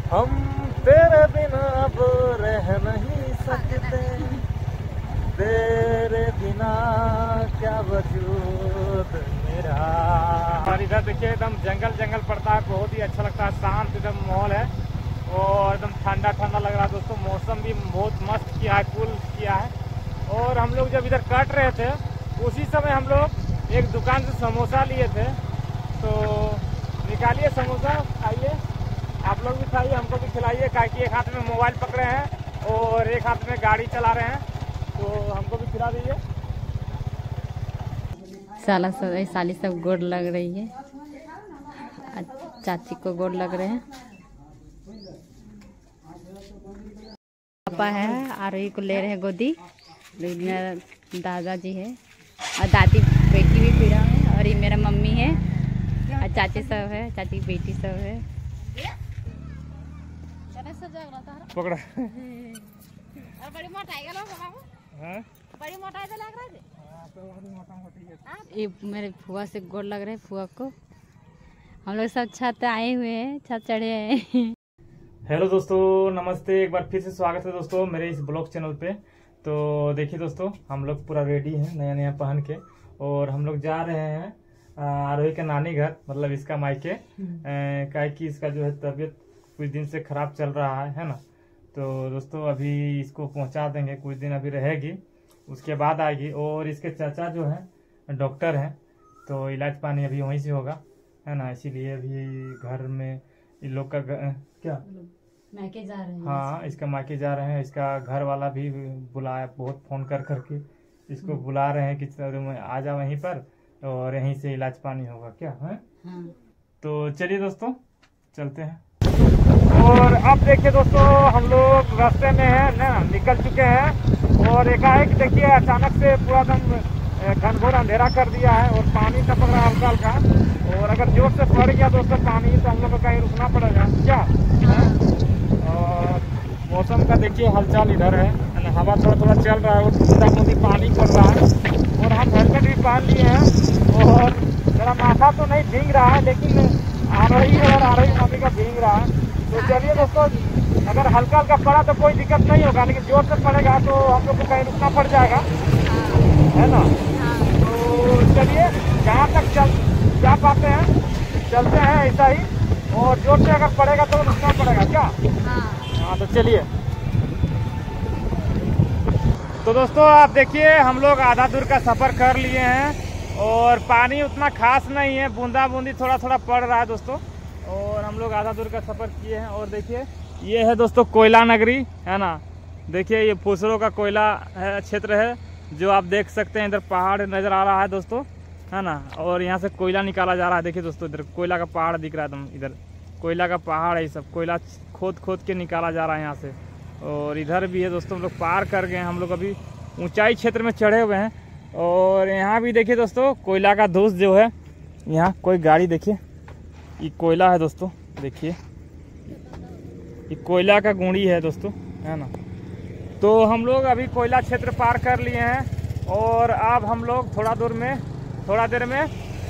हम तेरे बिना अब रह नहीं सकते, तेरे बिना क्या वजूद मेरा। और इधर देखिए एकदम जंगल जंगल पड़ता है, बहुत ही अच्छा लगता है, शांत एकदम माहौल है और एकदम ठंडा ठंडा लग रहा है दोस्तों। मौसम भी बहुत मस्त किया है, कूल किया है। और हम लोग जब इधर कट रहे थे उसी समय हम लोग एक दुकान से समोसा लिए थे, तो निकालिए समोसा, खाइए, आप लोग भी खाइए, हमको भी खिलाइए। कि एक हाथ में मोबाइल पकड़े हैं और एक हाथ में गाड़ी चला रहे हैं, तो हमको भी खिला दीजिए। साली सब गोड़ लग रही है, चाची को गोड़ लग रहे हैं। पापा है, आरोही को ले रहे हैं गोदी, मेरा दादाजी है और दादी बेटी भी पीड़ा है, और ये मेरा मम्मी है और चाची सब है, चाची की बेटी सब है। पकड़ा बड़ी मोटाई ये मेरे फुआ से गोड़ लग रहे हैं, फुआ को। हम लोग सब छत आए हुए हैं, छत चढ़े हैं। हेलो दोस्तों, नमस्ते, एक बार फिर से स्वागत है दोस्तों मेरे इस ब्लॉग चैनल पे। तो देखिए दोस्तों, हम लोग पूरा रेडी हैं नया नया पहन के, और हम लोग जा रहे हैं आरोही के नानी घर, मतलब इसका मायके। क्या कि इसका जो है तबीयत कुछ दिन से खराब चल रहा है ना। तो दोस्तों अभी इसको पहुंचा देंगे, कुछ दिन अभी रहेगी, उसके बाद आएगी। और इसके चाचा जो है डॉक्टर हैं, तो इलाज पानी अभी वहीं से होगा, है ना। इसीलिए अभी घर में इन लोग का क्या मायके जा रहे हैं। हाँ, इसका मायके जा रहे हैं। इसका घर वाला भी बुलाया, बहुत फोन कर करके इसको बुला रहे हैं कि आ जा वहीं पर, और यहीं से इलाज पानी होगा क्या है। हाँ। तो चलिए दोस्तों चलते हैं। और अब देखिए दोस्तों, हम लोग रास्ते में हैं ना, निकल चुके हैं, और एकाएक देखिए अचानक से पूरा एकदम घनघोर अंधेरा कर दिया है और पानी टपक रहा है हल्का हल्का। और अगर जोर से पड़ गया दोस्तों पानी, तो हम लोग को कहीं रुकना पड़ेगा क्या है? और मौसम का देखिए हलचल इधर है ना, हवा थोड़ा थोड़ा चल रहा है और बूंदा बूंदी पानी पड़ रहा है। और हम हेलमेट भी पहन लिए हैं, और मेरा माथा तो नहीं भीग रहा है, लेकिन आरोही और आरोही मम्मी का भीग रहा है। तो चलिए दोस्तों, अगर हल्का हल्का पड़ा तो कोई दिक्कत नहीं होगा, लेकिन जोर से पड़ेगा तो हम लोग को कहीं रुकना पड़ जाएगा, है ना। तो चलिए, जहाँ तक जा पाते हैं चलते हैं ऐसा ही, और जोर से अगर पड़ेगा तो रुकना पड़ेगा क्या। हाँ, तो चलिए। तो दोस्तों आप देखिए, हम लोग आधा दूर का सफ़र कर लिए हैं, और पानी उतना खास नहीं है, बूंदा बूंदी थोड़ा थोड़ा पड़ रहा है दोस्तों। और हम लोग आधा दूर का सफ़र किए हैं, और देखिए ये है दोस्तों कोयला नगरी, है ना। देखिए ये फुसरों का कोयला है, क्षेत्र है, जो आप देख सकते हैं। इधर पहाड़ नज़र आ रहा है दोस्तों, है ना, और यहाँ से कोयला निकाला जा रहा है। देखिए दोस्तों, इधर कोयला का पहाड़ दिख रहा है एकदम, इधर कोयला का पहाड़ है, ये सब कोयला खोद खोद के निकाला जा रहा है यहाँ से। और इधर भी है दोस्तों, हम लोग पार कर गए हैं, हम लोग अभी ऊंचाई क्षेत्र में चढ़े हुए हैं। और यहाँ भी देखिए दोस्तों, कोयला का धूस जो है, यहाँ कोई गाड़ी देखिए, ये कोयला है दोस्तों, देखिए ये कोयला का गुंडी है दोस्तों, है ना। तो हम लोग अभी कोयला क्षेत्र पार कर लिए हैं, और अब हम लोग थोड़ा देर में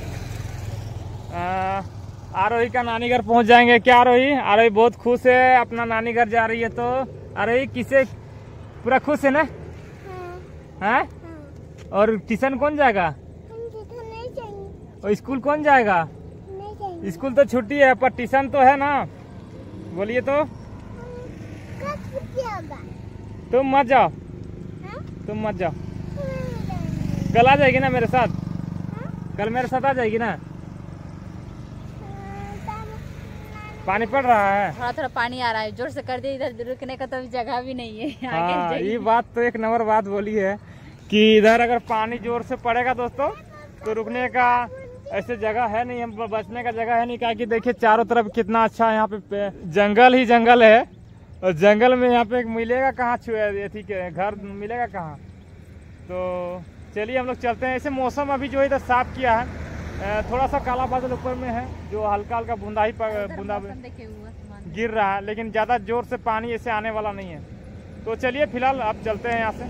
आरोही का नानी घर पहुंच जाएंगे। क्या आरोही? आरोही बहुत खुश है, अपना नानी घर जा रही है। तो आरोही किसे पूरा खुश है ना? हाँ। और ट्यूशन कौन जाएगा? और स्कूल कौन जाएगा? स्कूल तो छुट्टी है, पर ट्यूशन तो है ना। बोलिए तो। तुम मत जाओ, तुम मत जाओ। कल आ जाएगी ना मेरे साथ? कल मेरे साथ आ जाएगी ना? पानी पड़ रहा है, थोड़ा थोड़ा पानी आ रहा है, जोर से कर दिया, इधर रुकने का तो जगह भी नहीं है। हाँ, ये बात तो एक नंबर बात बोली है कि इधर अगर पानी जोर से पड़ेगा दोस्तों, तो रुकने का ऐसे जगह है नहीं, हम बचने का जगह है नहीं। क्या कि देखिए चारों तरफ कितना अच्छा यहाँ पे जंगल ही जंगल है, और जंगल में यहाँ पे मिलेगा कहाँ छुए के घर मिलेगा कहाँ। तो चलिए हम लोग चलते हैं। ऐसे मौसम अभी जो है इधर साफ किया है, थोड़ा सा काला बादल ऊपर में है, जो हल्का हल्का बूंदा गिर रहा है, लेकिन ज़्यादा जोर से पानी ऐसे आने वाला नहीं है। तो चलिए फिलहाल अब चलते हैं यहाँ से।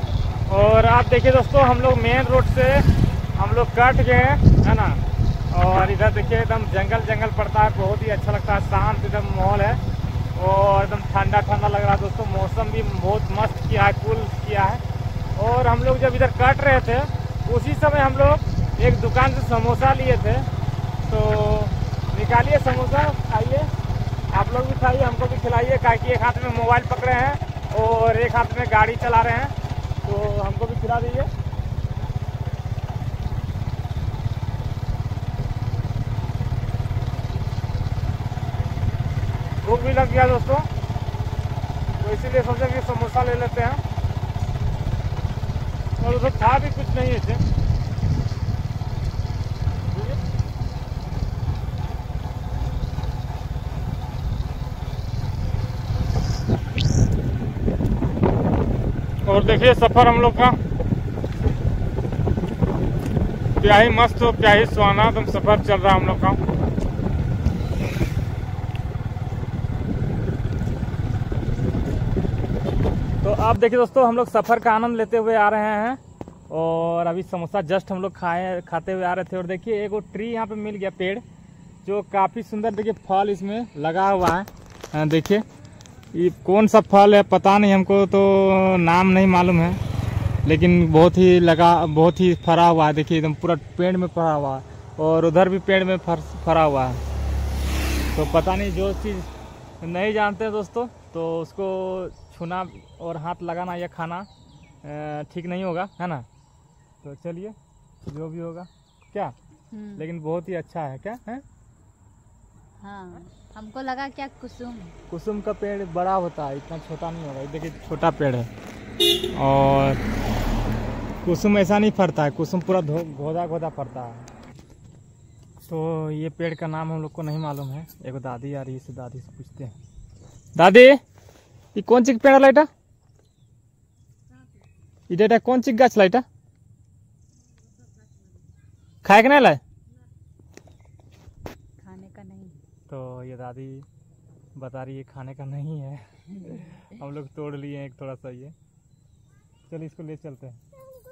और आप देखिए दोस्तों, हम लोग मेन रोड से हम लोग कट गए हैं, है ना। और इधर देखिए एकदम जंगल जंगल पड़ता है, बहुत ही अच्छा लगता है, शांत एकदम माहौल है और एकदम ठंडा ठंडा लग रहा है दोस्तों। मौसम भी बहुत मस्त किया है, कूल किया है। और हम लोग जब इधर कट रहे थे उसी समय हम लोग एक दुकान से समोसा लिए थे, तो निकालिए समोसा, खाइए, आप लोग भी खाइए, हमको भी खिलाइए। काहे एक हाथ में मोबाइल पकड़े हैं और एक हाथ में गाड़ी चला रहे हैं, तो हमको भी खिला दीजिए। भूख भी लग गया दोस्तों, तो इसीलिए सोचा कि समोसा ले लेते हैं। और उधर था भी कुछ नहीं ऐसे। और देखिए सफर हम लोग का क्या ही मस्त हो, क्या ही सुहाना एकदम सफर चल रहा है हम लोग का। तो आप देखिए दोस्तों, हम लोग सफ़र का आनंद लेते हुए आ रहे हैं और अभी समोसा जस्ट हम लोग खाते हुए आ रहे थे। और देखिए एक वो ट्री यहाँ पे मिल गया, पेड़ जो काफ़ी सुंदर, देखिए फल इसमें लगा हुआ है। देखिए ये कौन सा फल है पता नहीं, हमको तो नाम नहीं मालूम है, लेकिन बहुत ही फरा हुआ है। देखिए एकदम पूरा पेड़ में फरा हुआ है और उधर भी पेड़ में फरा हुआ है। तो पता नहीं, जो चीज़ नहीं जानते दोस्तों तो उसको छूना और हाथ लगाना या खाना ठीक नहीं होगा, है ना। तो चलिए जो भी होगा क्या, लेकिन बहुत ही अच्छा है, क्या है। हाँ, हमको लगा क्या कुसुम का पेड़ बड़ा होता है, इतना छोटा नहीं होगा। देखिए छोटा पेड़ है और कुसुम ऐसा नहीं फरता है, कुसुम पूरा घोदा घोदा फरता है। तो ये पेड़ का नाम हम लोग को नहीं मालूम है। एक दादी आ रही है, इसे दादी से पूछते हैं। दादी ये कौन सी पेड़ लाइटा, इधर कौन सी गाछ लाइटा, खाए के नहीं लाए, खाने का नहीं। तो ये दादी बता रही है खाने का नहीं है। हम लोग तोड़ लिए हैं एक थोड़ा सा, ये चलिए इसको ले चलते हैं।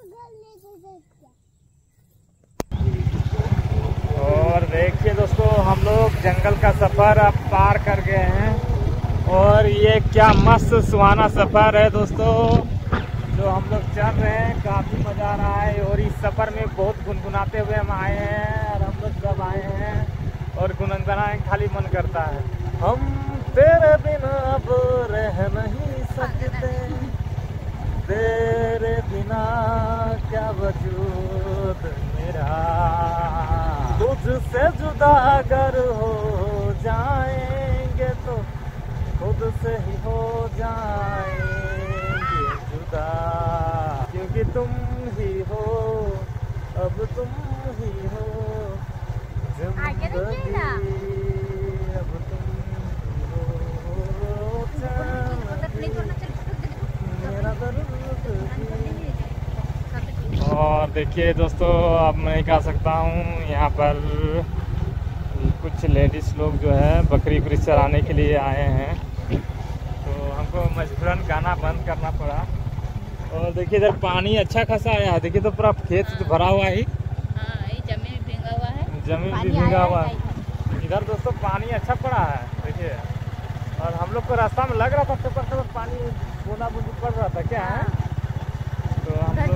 और देखिए दोस्तों, हम लोग जंगल का सफर अब पार कर गए हैं और ये क्या मस्त सुहाना सफर है दोस्तों जो हम लोग चल रहे हैं। काफी मजा आ रहा है और इस सफर में बहुत गुनगुनाते हुए हम आए हैं और हम लोग सब आए हैं और गुनगुनाने खाली मन करता है। हम तेरे बिना अब रह नहीं सकते, तेरे बिना क्या वजूद मेरा, तुझसे जुदा अगर हो जाएंगे तो खुद से ही हो जाएंगे जुदा, क्योंकि तुम ही हो, अब तुम ही हो जिंदगी, अब तुम ही हो मेरा दर्द। और देखिए दोस्तों, अब मैं कह सकता हूँ यहाँ पर कुछ लेडीज़ लोग जो है बकरी उकरी चराने के लिए आए हैं, तो हमको मजबूरन गाना बंद करना पड़ा। और देखिए इधर पानी अच्छा खासा आया है, देखिए तो पूरा खेत भरा हुआ है, जमीन भींगा हुआ है, जमीन भी भींगा हुआ है। इधर दोस्तों पानी अच्छा पड़ा है देखिए, और हम लोग को रास्ता में लग रहा था थोड़ा पानी बूंदा बूंदी पड़ रहा था, क्या है। तो हम लोग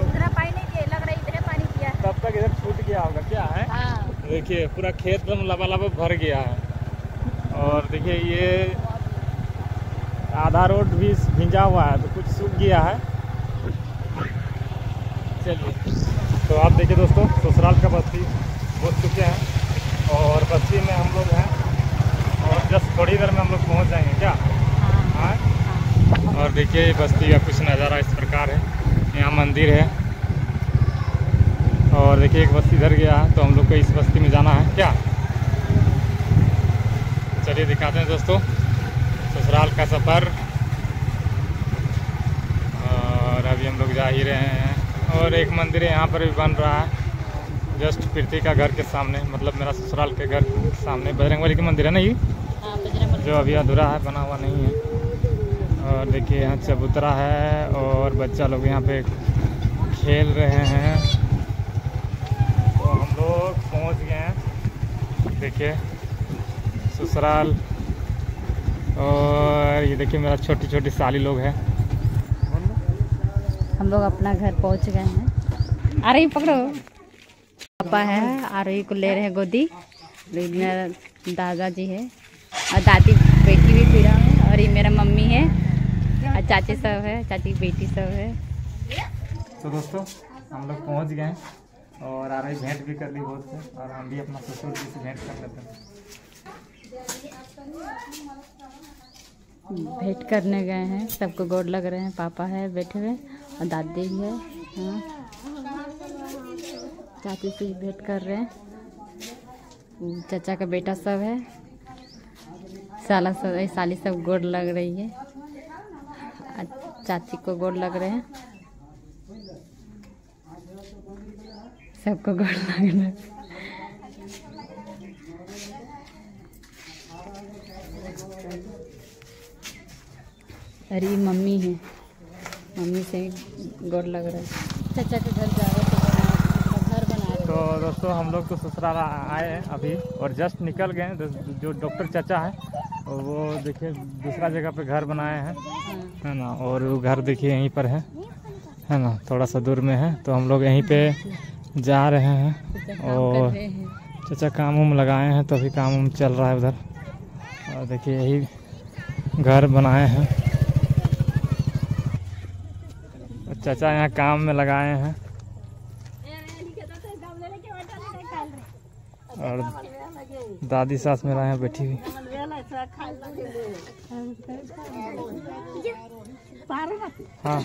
तब तक इधर छूट गया होगा, क्या है। देखिए पूरा खेत एकदम लबालब भर गया है और देखिए ये आधा रोड भी भिंजा हुआ है, तो कुछ सूख गया है। चलिए, तो आप देखिए दोस्तों, ससुराल का बस्ती पहुँच चुके हैं और बस्ती में हम लोग हैं और जस्ट थोड़ी देर में हम लोग पहुँच जाएंगे, क्या। हाँ। और देखिए बस्ती का कुछ नज़ारा इस प्रकार है, यहाँ मंदिर है और देखिए एक बस्ती इधर गया है, तो हम लोग को इस बस्ती में जाना है, क्या। चलिए दिखाते हैं दोस्तों ससुराल का सफ़र। और अभी हम लोग जा ही रहे हैं और एक मंदिर है यहाँ पर भी बन रहा है, जस्ट प्रीति का घर के सामने, मतलब मेरा ससुराल के घर के सामने बजरंगबली का मंदिर है ना, ये जो अभी अधूरा है, बना हुआ नहीं है। और देखिए यहाँ चबूतरा है और बच्चा लोग यहाँ पे खेल रहे हैं। तो हम लोग पहुँच गए हैं देखिए ससुराल, और ये देखिए मेरा छोटी छोटी साली लोग हैं। हम लोग अपना घर पहुंच गए हैं। आ रही पकड़ो, पापा है, आ रही को ले रहे हैं गोदी। मेरा दादाजी है और दादी बेटी भी पीड़ा है, और ये मेरा मम्मी है और चाची सब है, चाची की बेटी सब है। तो दोस्तों हम लोग पहुंच गए हैं और आ रही भेंट भी कर ली बहुत से, और हम भी अपना ससुर जी से भेंट कर लेते हैं। भेंट करने गए हैं, सबको गोड़ लग रहे हैं। पापा है बैठे हुए और दादी भी है। हाँ, चाची से भेंट कर रहे हैं। चाचा का बेटा सब है, साली सब गोड़ लग रही है। चाची को गोड़ लग रहे हैं, सबको गोड़ लग रहे हैं। अरे मम्मी है, मम्मी से गोड़ लग रहा है। चाचा के घर जा रहे थे, घर बना रहे। तो दोस्तों हम लोग तो ससुराल आए हैं अभी और जस्ट निकल गए हैं। जो डॉक्टर चाचा है वो देखिए दूसरा जगह पे घर बनाए हैं, है ना, और वो घर देखिए यहीं पर है ना, थोड़ा सा दूर में है। तो हम लोग यहीं पे जा रहे हैं और चाचा काम उम लगाए हैं, तो अभी काम उम चल रहा है उधर। और देखिए यही घर बनाए हैं, चाचा यहाँ काम में लगाए हैं। और दादी सास मेरा यहाँ बैठी हुई। हाँ,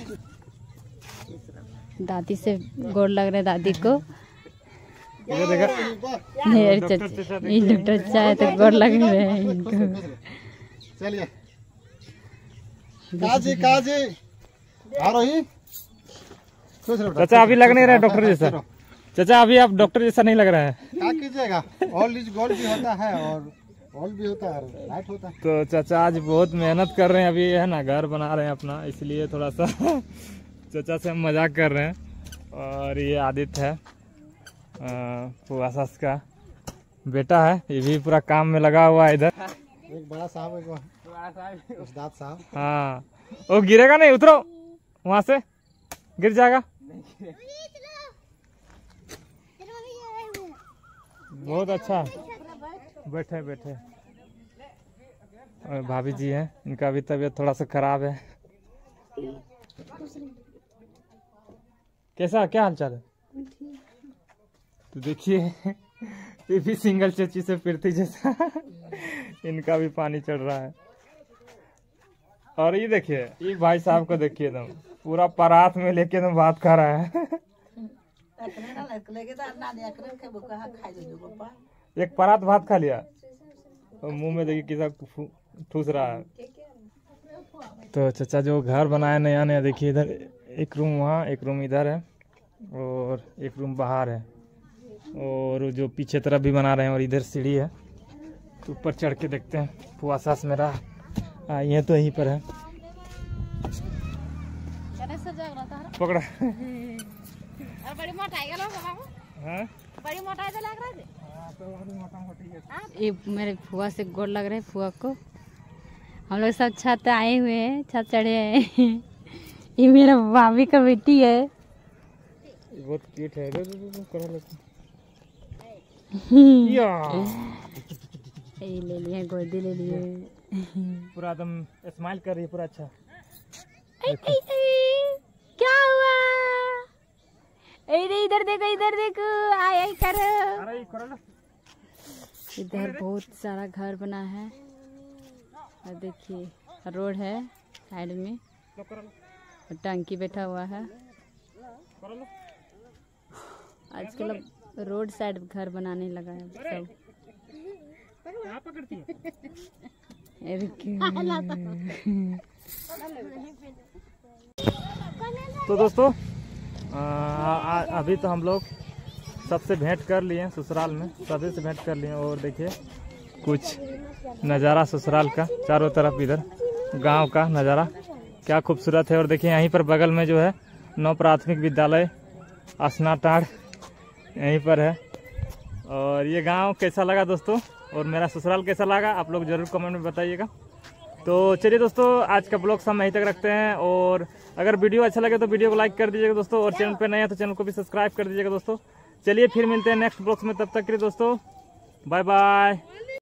दादी से गोड़ लग रहे, दादी को। ये देखा ये डॉक्टर चाचा है तो गोड़ लग रहे हैं इनको। चलिए काजी काजी आ रही। चाचा अभी लग नहीं रहा है डॉक्टर जैसा। चाचा अभी आप डॉक्टर जैसा नहीं लग रहा है। क्या कीजिएगा, ऑल इज गोल्ड भी होता है और ऑल भी होता है, लाइट होता है। तो चाचा आज बहुत मेहनत कर रहे हैं, अभी है ना घर बना रहे हैं अपना, इसलिए थोड़ा सा चाचा से हम मजाक कर रहे हैं। और ये आदित्य है, फुआ सास का बेटा है, ये भी पूरा काम में लगा हुआ है इधर। एक बड़ा साहब, एक उस्ताद साहब। हाँ, वो गिरेगा नहीं, उतरो वहाँ से, गिर जाएगा। बहुत अच्छा, बैठे बैठे। और भाभी जी हैं, इनका भी तबीयत थोड़ा सा खराब है। कैसा, क्या हालचाल है? तो देखिए ये भी सिंगल चची से पृथ्वी जैसा इनका भी पानी चढ़ रहा है। और ये देखिए ये भाई साहब को देखिए, एकदम पूरा परात में लेके एकदम भात खा रहा है। एक परात भात खा लिया और मुंह में देखिए किसा ठूस रहा है। तो चाचा जो घर बनाया नया नया, देखिए इधर एक रूम, वहाँ एक रूम इधर है और एक रूम बाहर है, और जो पीछे तरफ भी बना रहे हैं, और इधर सीढ़ी है। तो ऊपर चढ़ के देखते हैं। फुआ सास मेरा ये तो यहीं पर है। पकड़ा बड़ी मोटाई गलो बाबू। हाँ? बड़ी मोटाई तो लग रहा है। ये मेरे फुआ से गोड़ लग रहे हैं। फुआ को हम लोग सब छत आए हुए हैं, छत चढ़े हैं। ये मेरा भाभी का बेटी है। बहुत क्यूट है। ये ले लिए, गोदी ले लिए। पूरा एकदम स्माइल कर रही है, पूरा अच्छा। क्या हुआ? इधर देखो, इधर देखो, आई करो। इधर बहुत सारा घर बना है, और देखिए रोड है साइड में, और टंकी बैठा हुआ है। आजकल रोड साइड घर बनाने लगा है सब। तो दोस्तों अभी तो हम लोग सबसे भेंट कर लिए ससुराल में, सभी से भेंट कर लिए। और देखिए कुछ नज़ारा ससुराल का, चारों तरफ इधर गांव का नज़ारा क्या खूबसूरत है। और देखिए यहीं पर बगल में जो है नव प्राथमिक विद्यालय असनाटाड़ यहीं पर है। और ये गांव कैसा लगा दोस्तों, और मेरा ससुराल कैसा लगा, आप लोग जरूर कमेंट में बताइएगा। तो चलिए दोस्तों, आज का ब्लॉग हम यहीं तक रखते हैं, और अगर वीडियो अच्छा लगे तो वीडियो को लाइक कर दीजिएगा दोस्तों, और चैनल पे नए हैं तो चैनल को भी सब्सक्राइब कर दीजिएगा दोस्तों। चलिए फिर मिलते हैं नेक्स्ट ब्लॉग में, तब तक के लिए दोस्तों बाय बाय।